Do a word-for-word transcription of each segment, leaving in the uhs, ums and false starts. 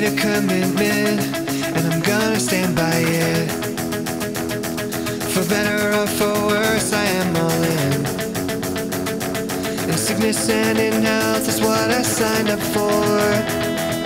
a commitment, and I'm gonna stand by it. For better or for worse, I am all in. In sickness and in health is what I signed up for.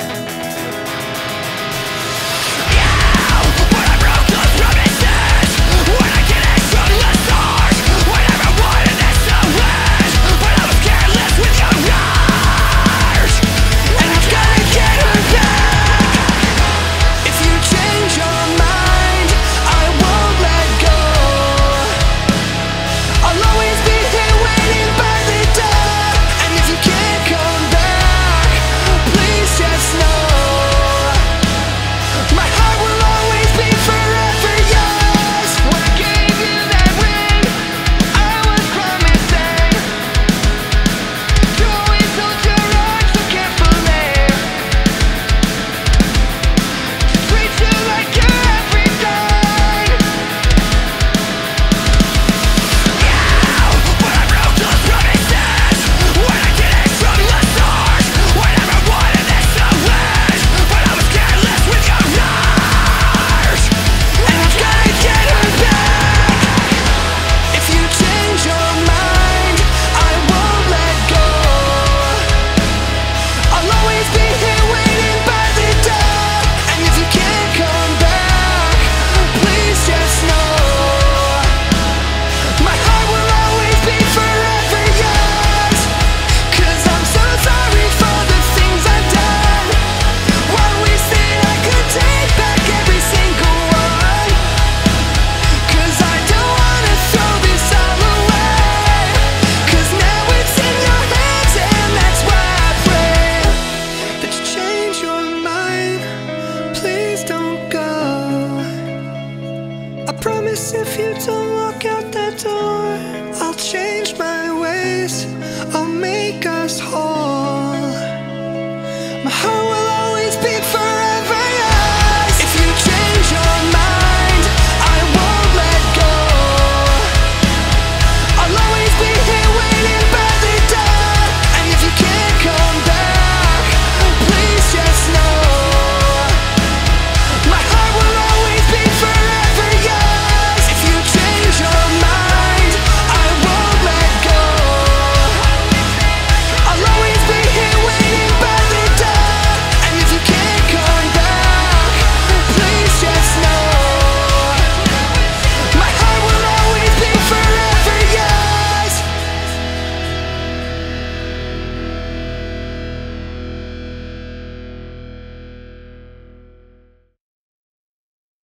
I promise if you don't walk out that door, I'll change my ways, I'll make us whole. My heart will